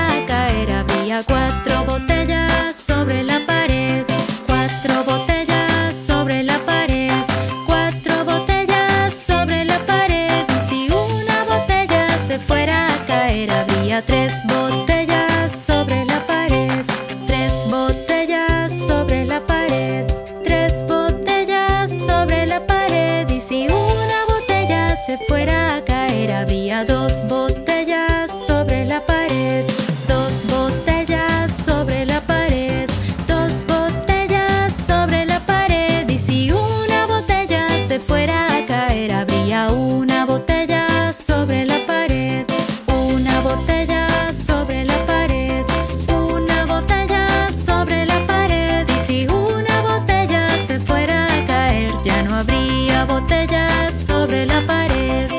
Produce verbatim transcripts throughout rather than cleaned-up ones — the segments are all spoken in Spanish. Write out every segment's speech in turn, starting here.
a caer. Había cuatro botellas sobre la pared. Cuatro botellas sobre la pared. Cuatro botellas sobre la pared. Y si una botella se fuera a caer, habría tres botellas sobre la pared. Tres botellas sobre la pared. Tres botellas sobre la pared. Y si una botella se fuera a caer, habría dos botellas sobre la pared. Dos botellas sobre la pared. Dos botellas sobre la pared. Y si una botella se fuera a caer, habría una botella sobre la pared. Una botella sobre la pared. Una botella sobre la pared. Y si una botella se fuera a caer, ya no habría botellas sobre la pared.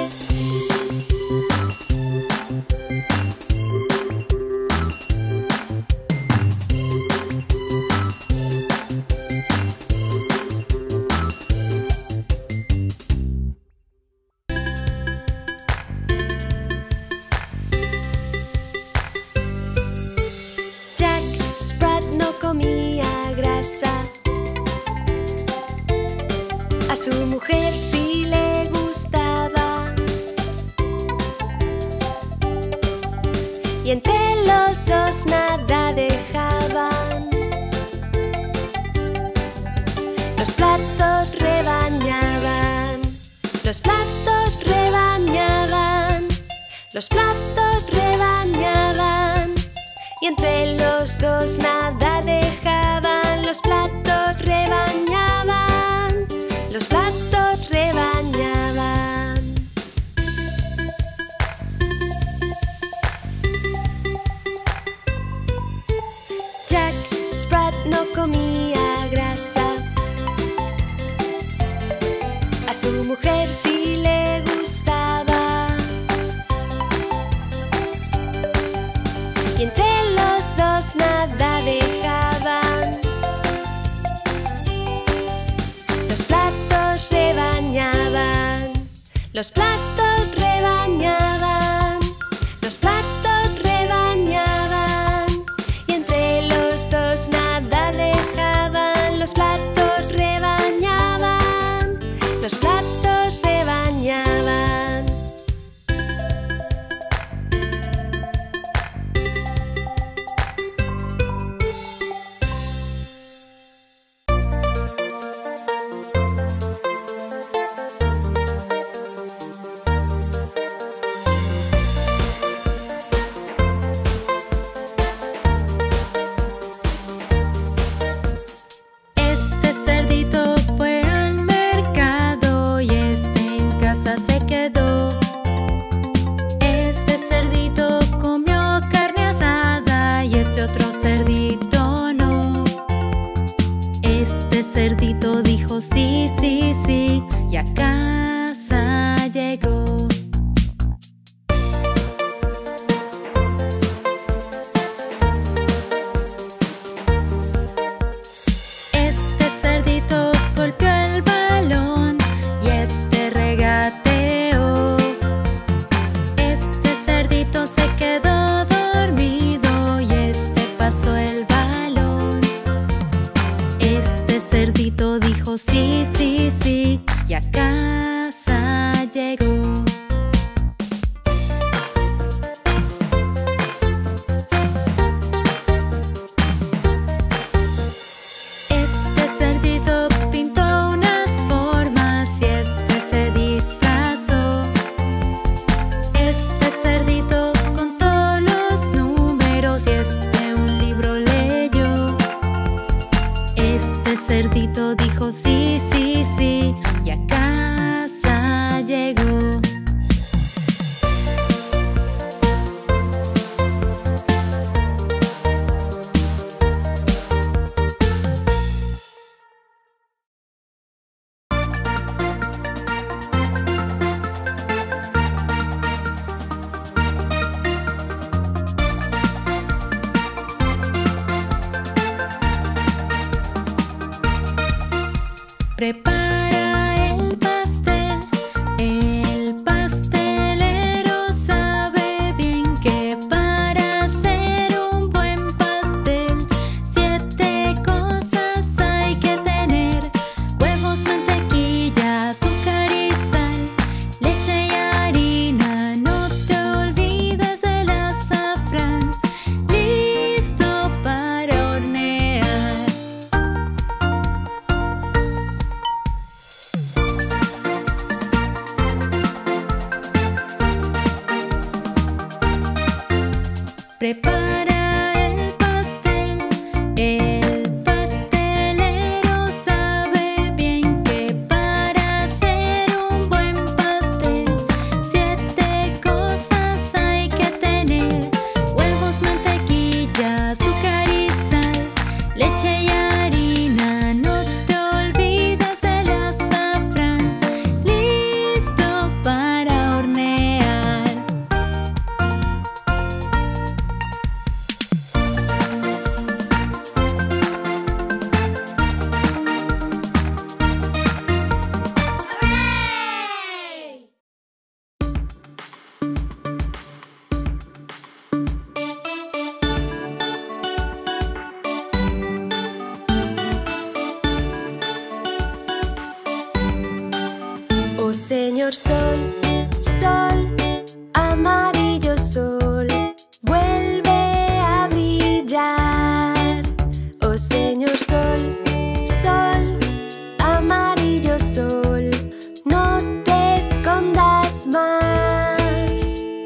Jack Sprat no comía grasa. A su mujer sí le gustaba. Y entre los dos nada dejaban. Los platos rebañaban. Los platos rebañaban. Los platos rebañaban. Y entre los dos nada dejaban. Los platos rebañaban. Los platos rebañaban. Jack Sprat no comía grasa. A su mujer sí le gustaba. Y entre los dos nada dejaban. Los platos rebañaban. Los platos rebañaban. Los platos rebañaban. Y entre los dos nada dejaban. Los platos rebañaban. Los platos rebañaban. Este cerdito fue al mercado y este en casa se quedó. Este cerdito comió carne asada y este otro cerdito no. Este cerdito dijo sí, sí, sí y a casa llegó. Este cerdito golpeó el balón y este regateó. Este cerdito se quedó dormido y este pasó el balón. Este cerdito dijo sí, sí, sí y a casa llegó. Este cerdito pintó unas formas y este se disfrazó. Este cerdito contó los números y este un libro leyó. Este cerdito dijo sí, sí, sí y a casa llegó. Prepara el pastel. El pastelero sabe bien que para hacer señor sol, sol, amarillo sol, vuelve a brillar. Oh señor sol, sol, amarillo sol, no te escondas más.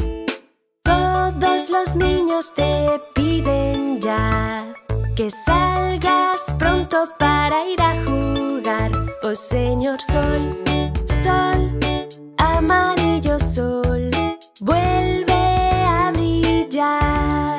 Todos los niños te piden ya que salgas pronto para ir a jugar. Oh señor sol, sol, amarillo sol, vuelve a brillar.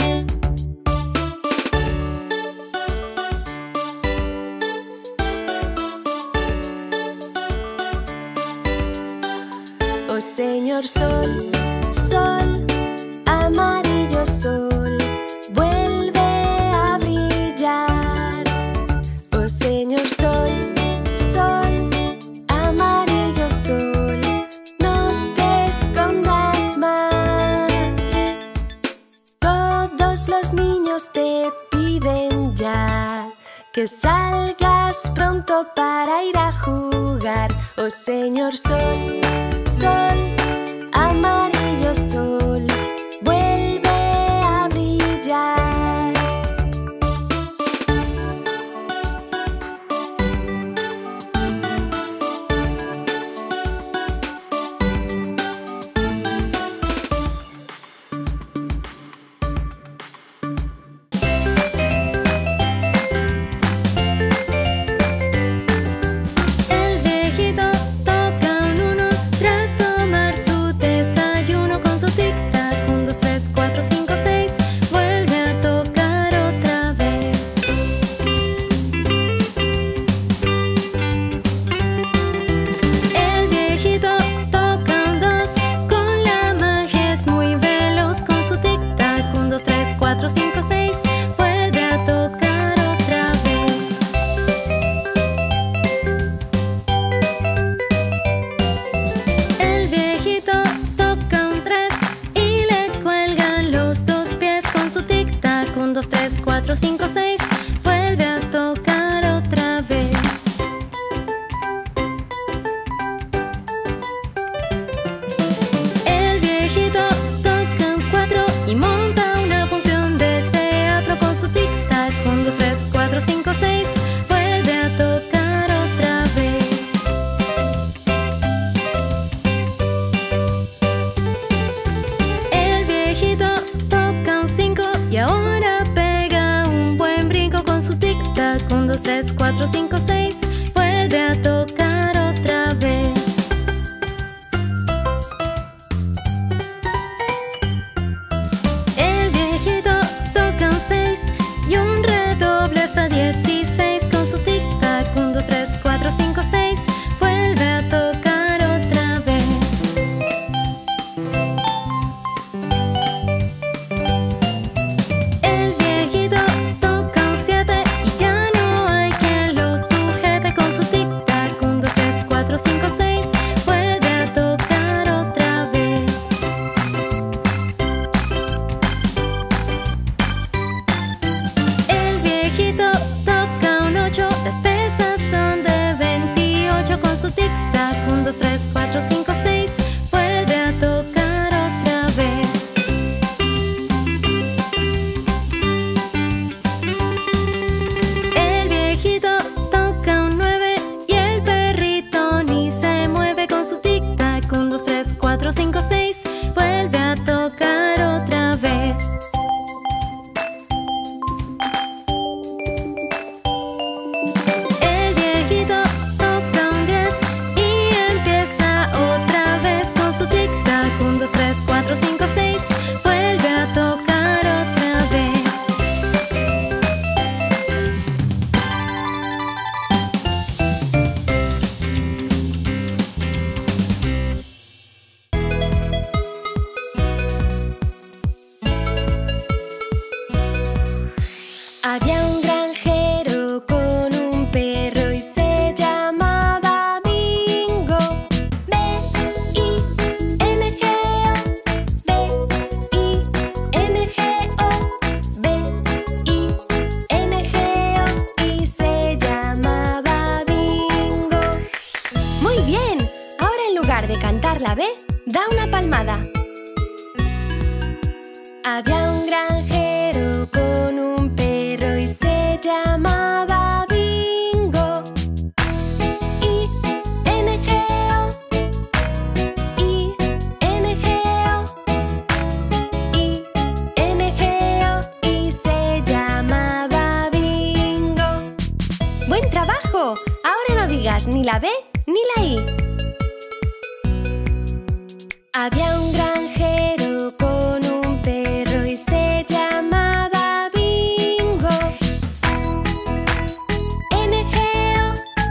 Oh señor sol, sol, amarillo sol, vuelve a brillar. Oh señor sol, sol, amarillo sol, no te escondas más. Todos los niños te piden ya que salgas pronto para ir a jugar. Oh señor sol, sol, amarillo sol, vuelve a brillar. El viejito toca un uno tras tomar su desayuno con su tic-tac. Un, dos, tres, cuatro, cinco, seis. Vuelve a tocar otra vez. El viejito toca un dos con la magia es muy veloz con su tic-tac. Un, dos, tres, cuatro, cinco, seis. Vuelve a tocar otra vez. El viejito toca un tres y le cuelgan los dos pies con su tic-tac. Un, dos, tres, cuatro, cinco, seis. Vuelve a tocar otra vez. El viejito toca un cuatro y monta una función de teatro con su tic-tac. Un, dos, tres, cuatro, cinco, seis. Vuelve a tocar otra vez. El viejito toca un cinco y ahora pega un buen brinco con su tic-tac. Un, dos, tres, cuatro, cinco, seis. Vuelve a tocar otra vez. El viejito toca un seis y un redoble hasta dieciséis con su tic-tac. Un, dos, tres, cuatro, cinco, seis. Vuelve a tocar otra vez. El viejito toca un siete y ya no hay quien lo sujete con su tic-tac. Un, dos, tres, cuatro, cinco, seis. Vuelve a tocar otra vez. El viejito toca un ocho, las pesas son de veintiocho con su tic-tac. Un, dos, tres, cuatro, cinco, seis. Vuelve a tocar otra vez. El viejito toca un nueve y el perrito ni se mueve con su tic-tac. Un, dos, tres, cuatro, cinco, seis. Vuelve a tocar otra vez. El viejito toca un diez y empieza otra vez con su tic-tac. Un, dos, tres, cuatro, cinco, seis. Vuelve a tocar otra vez. Había un granjero con un perro y se llamaba Bingo. B I N G O, B I N G O, B I N G O, y se llamaba Bingo. Muy bien, ahora en lugar de cantar cantar la B, da una palmada. Había un granjero con un perro y se llamaba Bingo. I N G O, I N G O, I N G O, y se llamaba Bingo. ¡Buen trabajo! Ahora no digas ni la B ni la I. Había un granjero con un perro y se llamaba Bingo. N G O,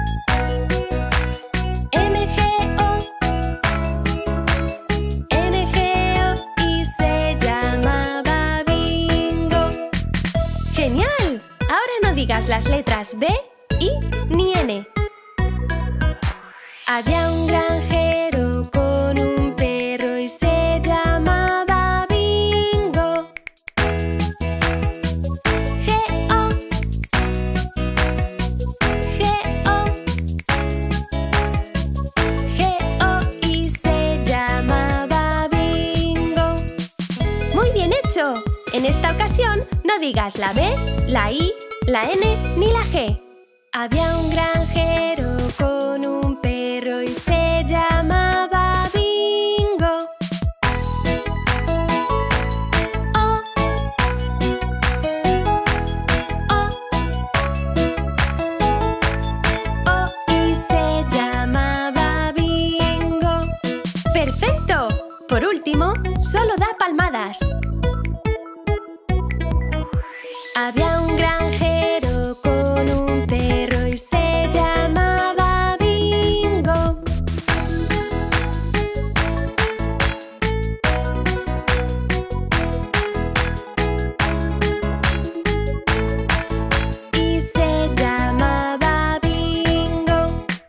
N G O, N G O, y se llamaba Bingo. ¡Genial! Ahora no digas las letras B, I ni N. Había un granjero con un perro y se llamaba Bingo. G O, G O, G O, y se llamaba Bingo. ¡Muy bien hecho! En esta ocasión no digas la B, la I, la N ni la G. Había un granjero con un perro y se llamaba Bingo. O, O, O, y se llamaba Bingo. ¡Perfecto! Por último, solo da palmadas. Había un granjero con un perro y se llamaba Bingo. Y se llamaba Bingo.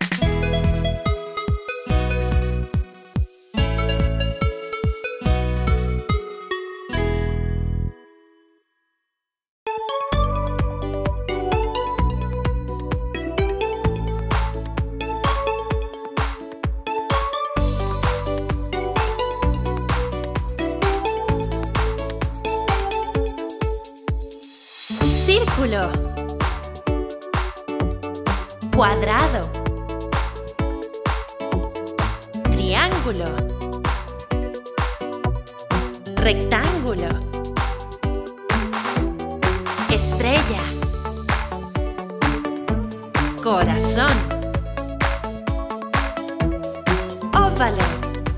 Círculo, cuadrado, triángulo, rectángulo, estrella, corazón, óvalo,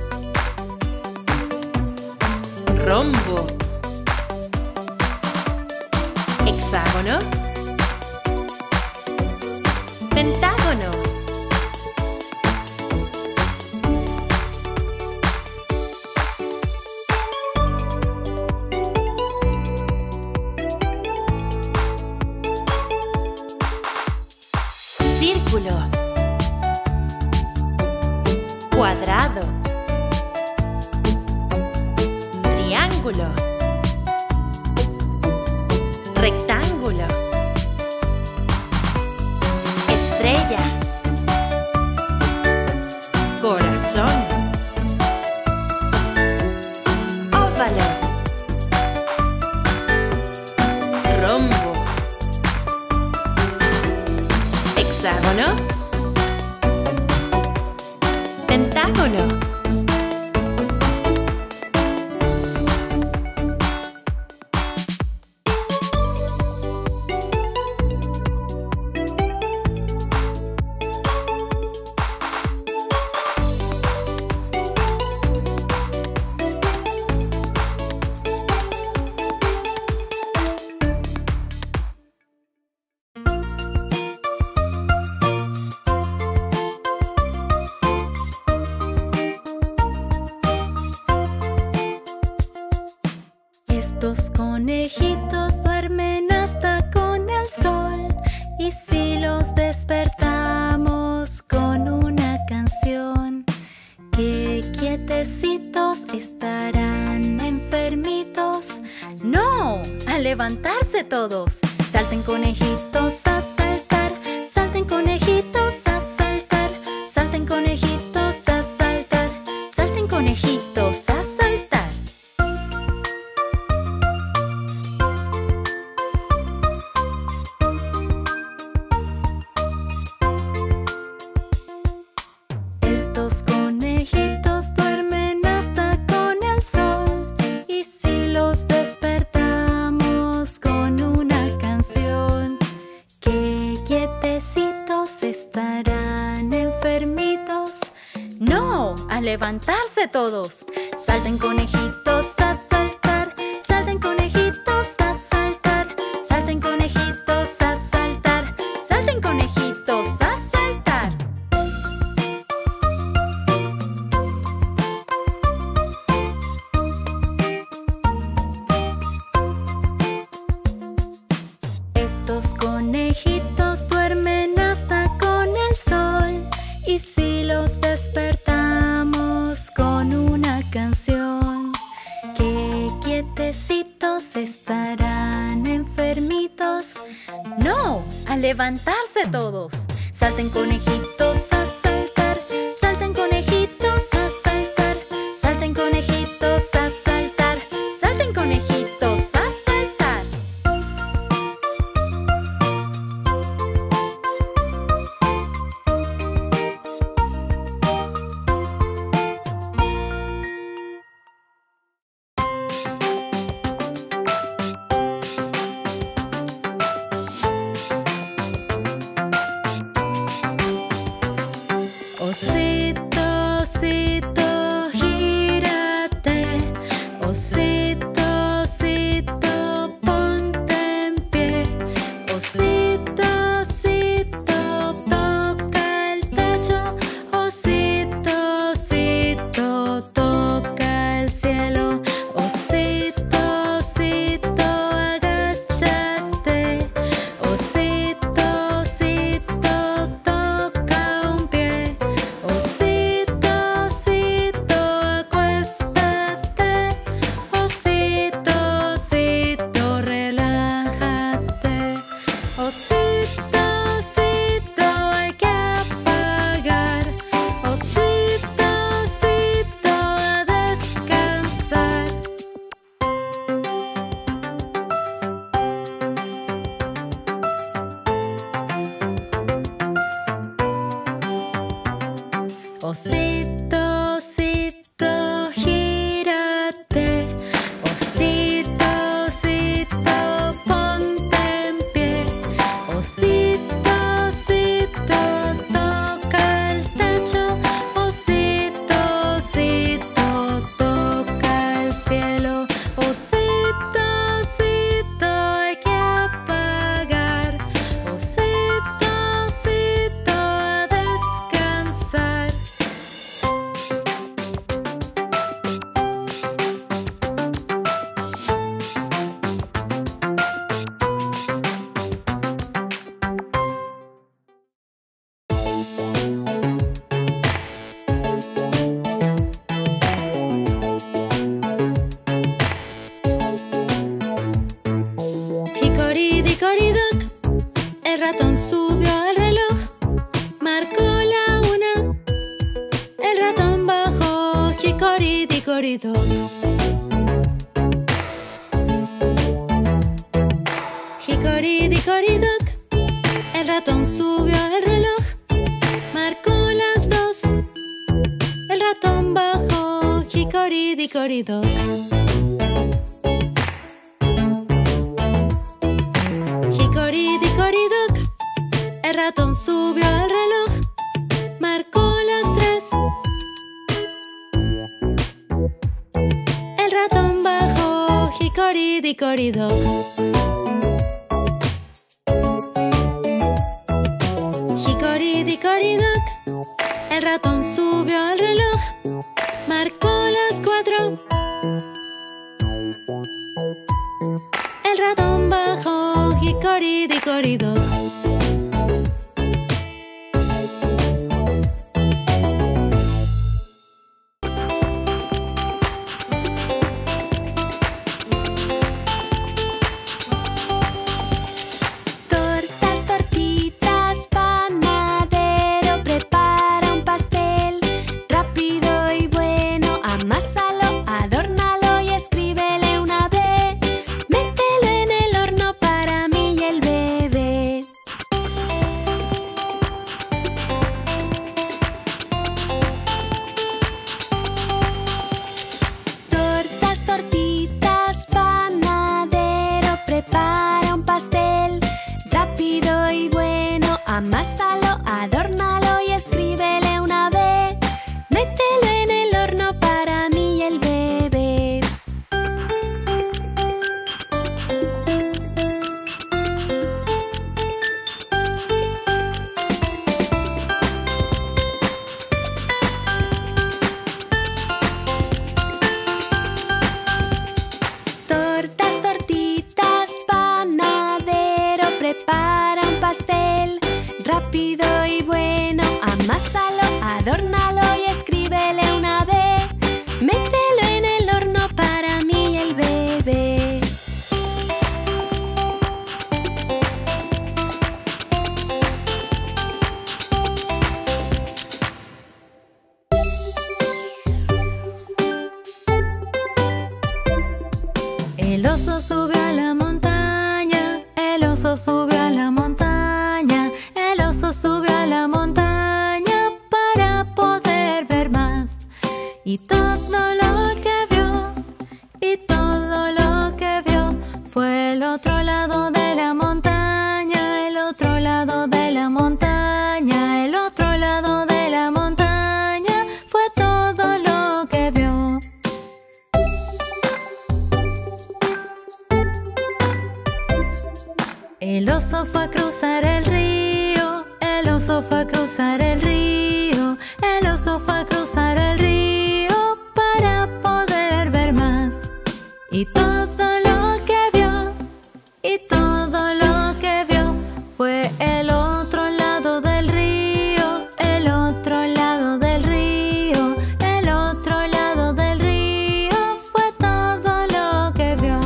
rombo, hexágono, pentágono, círculo, cuadrado, triángulo, rectángulo, estrella, corazón, óvalo, rombo, hexágono, pentágono. Estos conejitos duermen hasta con el sol, y si los despertamos con una canción, que quietecitos estarán enfermitos. ¡No! ¡A levantarse todos! Salten conejitos a saltar, salten conejitos a saltar, salten conejitos a saltar, salten levantarse todos. Salten conejitos a saltar, salten conejitos a saltar, salten conejitos a saltar, salten conejitos a saltar. Estos conejitos duermen hasta con el sol, y si los despertamos con una canción, qué quietecitos estarán enfermitos. ¡No! ¡A levantarse todos! Salten conejitos a saltar, salten conejitos a saltar, salten conejitos a saltar, salten conejitos a saltar. Osito, osito, gírate. Osito, osito, ponte en pie. Osito, osito, toca el techo. Osito, osito, toca el cielo. Osito, osito, agáchate. Osito, osito, toca un pie. Osito, osito, acuéstate. Osito, osito, relájate. Osito, osito, hay que apagar. Osito, osito, a descansar. Osito, osito, gírate. Osito, osito, ponte en pie. Osito, osito, toca el techo. Osito, osito, toca el cielo. Osito, osito, hay que apagar. Osito, osito, a descansar. Hickory-dickory-dock, el ratón subió al reloj, marcó la una, el ratón bajó. Hickory-dickory-dock. Hickory-dickory-dock, el ratón subió al reloj, marcó las dos, el ratón bajó. Hickory-dickory-dock. Hickory-dickory-dock, el ratón subió al reloj, marcó las tres, el ratón bajó. Hickory-dickory-dock. Hickory-dickory-dock, el ratón subió al reloj, marcó las cuatro, el ratón bajó. Hickory-dickory-dock. Tortas, tortitas, panadero prepara un pastel rápido y bueno. Amásalo, adórnalo y escríbele una B. Mételo en el horno para mí y el bebé. prepara un pastel rápido y bueno. Amásalo, adórnalo y escríbele una B. Mételo en el horno para mí y el bebé. El oso subió a la montaña, el oso subió a la montaña, el oso subió a la montaña para poder ver más. Y todo lo que vio, y todo lo que vio fue el otro lado de la montaña, el otro lado de la montaña, el otro lado de la montaña fue todo lo que vio. El oso fue a cruzar el río, el oso fue a cruzar el río, el oso fue a cruzar el río para poder ver más. Y todo lo que vio, y todo lo que vio fue el otro lado del río, el otro lado del río, el otro lado del río fue todo lo que vio.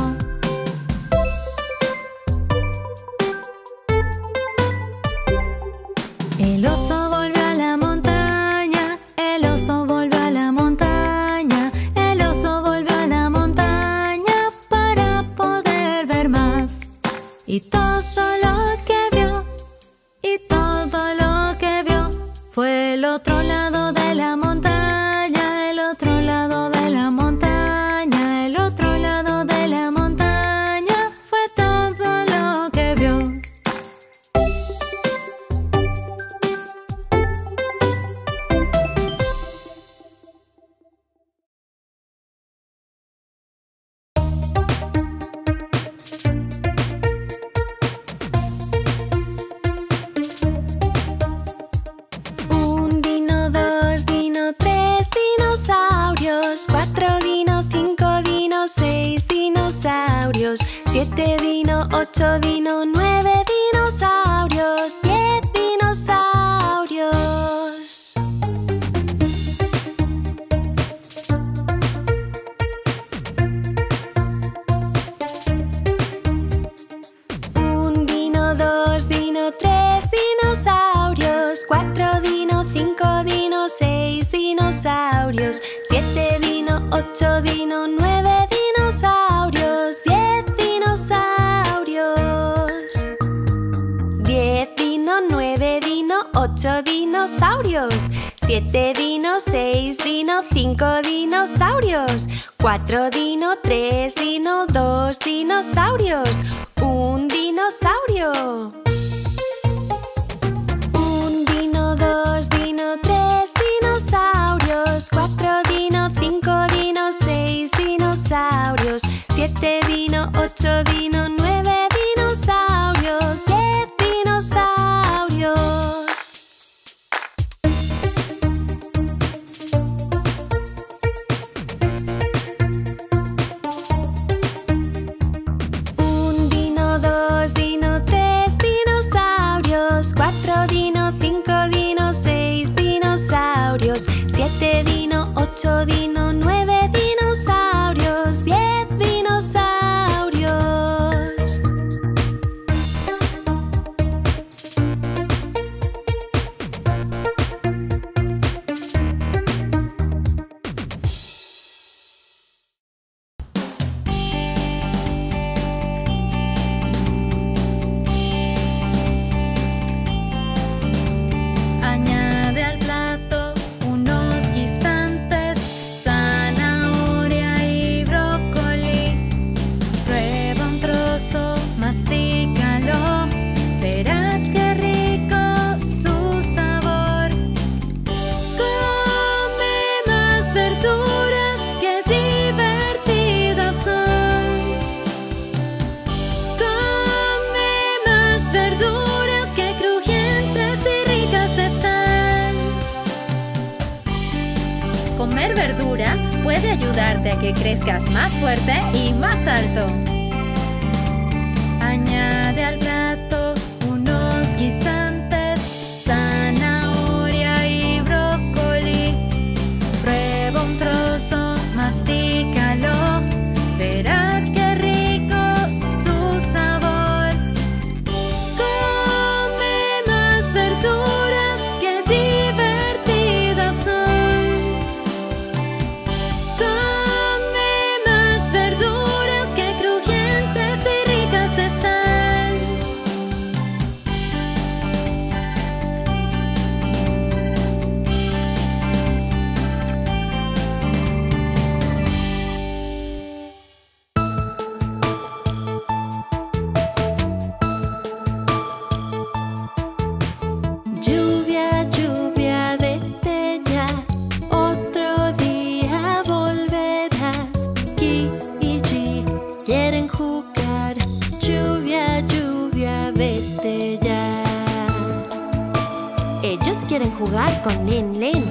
El oso volvió a la montaña, el oso volvió a la montaña, el oso volvió a la montaña para poder ver más. Y todo lo que vio, y todo lo que vio fue el otro lado de la montaña, el otro lado de la montaña, el otro lado de la montaña fue todo lo que vio. Un dino, dos dino, tres dinosaurios. Cuatro dino, cinco dino, seis dinosaurios. Siete dino, ocho dino, nueve dinosaurios. Diez dinosaurios. Un dino, dos dino, tres dinosaurios. Cuatro dino, cinco dino, seis dinosaurios. Siete dino, ocho dino, nueve dinosaurios. Diez dinosaurios. Diez dino, nueve dino, ocho dinosaurios. Siete dino, seis dino, cinco dinosaurios. Cuatro dino, tres dino, dos dinosaurios. Un dinosaurio. Un dino, dos dino, tres dinosaurios. Cuatro dino, cinco dino, seis dinosaurios. Siete dino, ocho dino, nueve dinosaurios. Diez dinosaurios. Un dino, dos dino, tres dinosaurios. Cuatro dino, cinco dino, seis dinosaurios. Siete dino, ocho dino, nueve dinosaurios. Diez dinosaurios. Añade al plato unos guisantes, zanahoria y brócoli. Prueba un trozo, mastícalo, verás qué rico su sabor. Come más verduras, qué divertidas son. Come más verduras, qué crujientes y ricas están. Comer verdura puede ayudarte a que crezcas más fuerte y más alto. Añade al plato jugar con Lin Lin.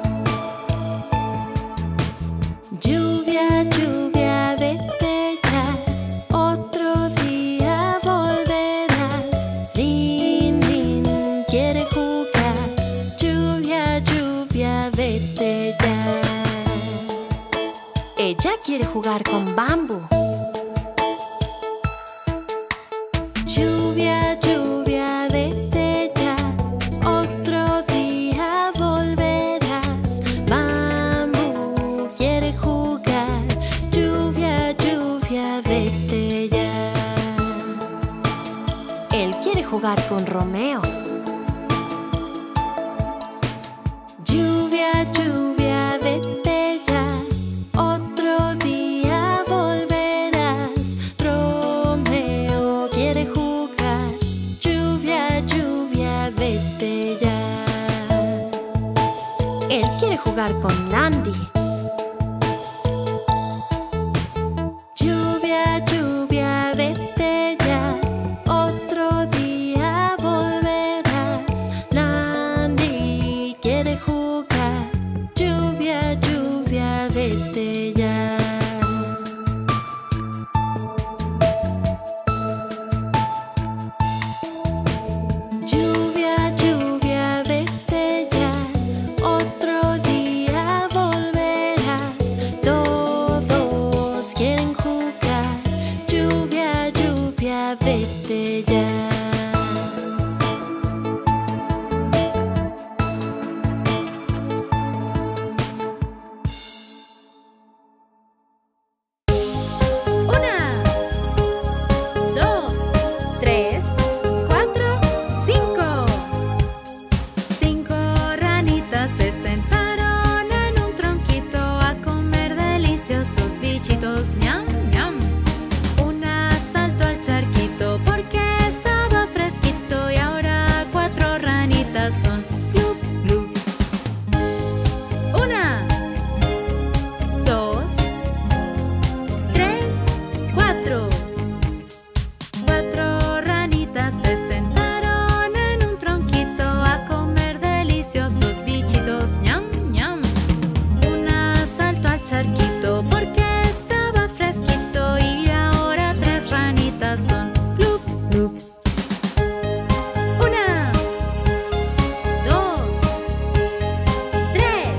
Lluvia, lluvia, vete ya, otro día volverás. Lin Lin quiere jugar. Lluvia, lluvia, vete ya. Ella quiere jugar con Bamboo. Lluvia, lluvia, vete ya, otro día volverás. Bamboo quiere jugar. Lluvia, lluvia, vete ya. Él quiere jugar con Romeo. Lluvia, lluvia, vete ya, otro día volverás. Romeo quiere jugar. Lluvia, lluvia, vete ya. Él quiere jugar con Landy. Lluvia, lluvia, vete ya, otro día volverás. Landy quiere jugar. Lluvia, lluvia, vete ya. Lluvia, lluvia, vete ya, otro día volverás. Todos quieren jugar. Lluvia, lluvia, vete ya. Una, dos, tres, cuatro, cinco. Cinco ranitas se sentaron en un tronquito a comer deliciosos bichitos. Ñam, ñam. Una saltó al charquito porque estaba fresquito y ahora cuatro ranitas son. Glup, glup. Una, dos, tres, cuatro. Cuatro ranitas se sentaron en un tronquito a comer deliciosos bichitos. Ñam, ñam. Una saltó al charquito porque estaba fresquito y ahora tres ranitas son. Glup, glup. Una, dos, tres.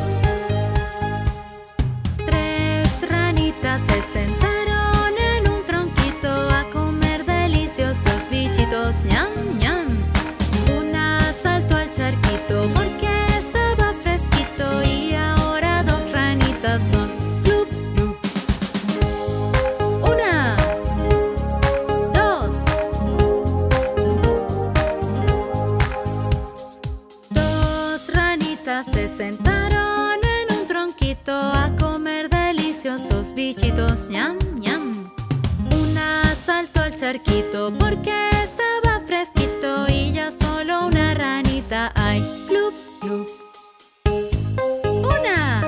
Tres ranitas se sentaron en un tronquito a comer deliciosos bichitos. Ñam, ñam. Una saltó al charquito porque estaba fresquito y ahora dos ranitas son. Glup, glup. Una, dos. Dos ranitas se sentaron en un tronquito a comer deliciosos bichitos. Ñam, ñam. Una saltó al charquito porque estaba fresquito y ya solo una ranita hay. Glup, glup. Una,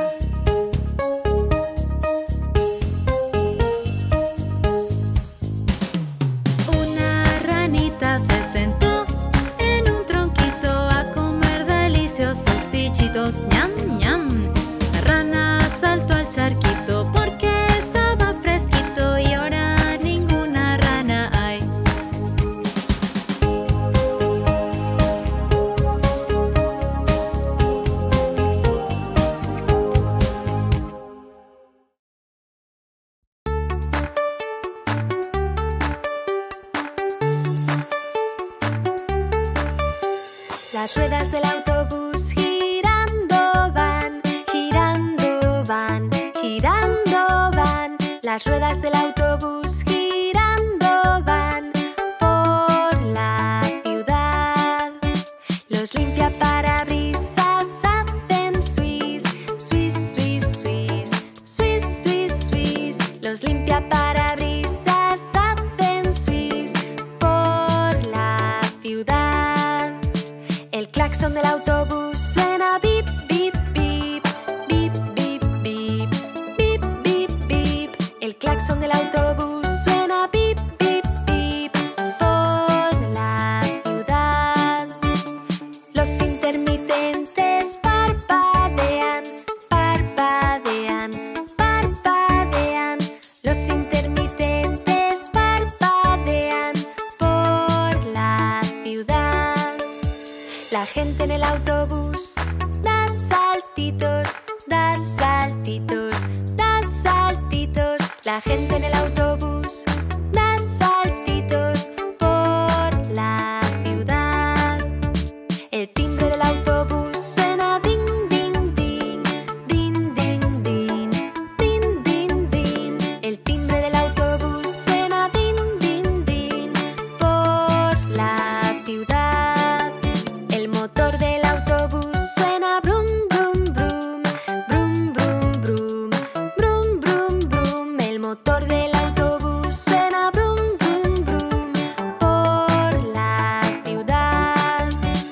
una ranita se sentó en un tronquito a comer deliciosos bichitos. Ñam, ñam. La rana saltó al charquito porque estaba fresquito y ahora ninguna rana hay. Las ruedas del autobús girando van, girando van, girando van. Las ruedas del autobús girando van por la ciudad. Los limpiaparabrisas hacen swish, swish, swish, swish, swish, swish, swish. Los limpiaparabrisas hacen swish por la ciudad. El claxon del autobús suena bip, bip, bip, bip, bip, bip, bip, bip, bip. El claxon del autobús suena bip, bip, bip por la ciudad. Los intermitentes La gente en el autobús da saltitos, da saltitos, da saltitos. La gente en el autobús da saltitos por la ciudad. El timbre del autobús suena din, din, din, din, din, din, din, din, din. El timbre del autobús suena din, din, din por la ciudad. El motor del autobús suena brum, brum, brum, brum, brum, brum, brum, brum, brum. El motor del autobús suena brum, brum, brum por la ciudad.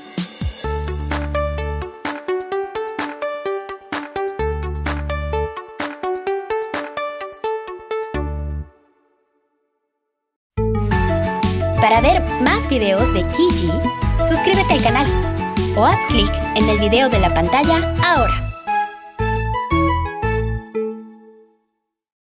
Para ver más videos de Kiji, suscríbete al canal o haz clic en el video de la pantalla ahora.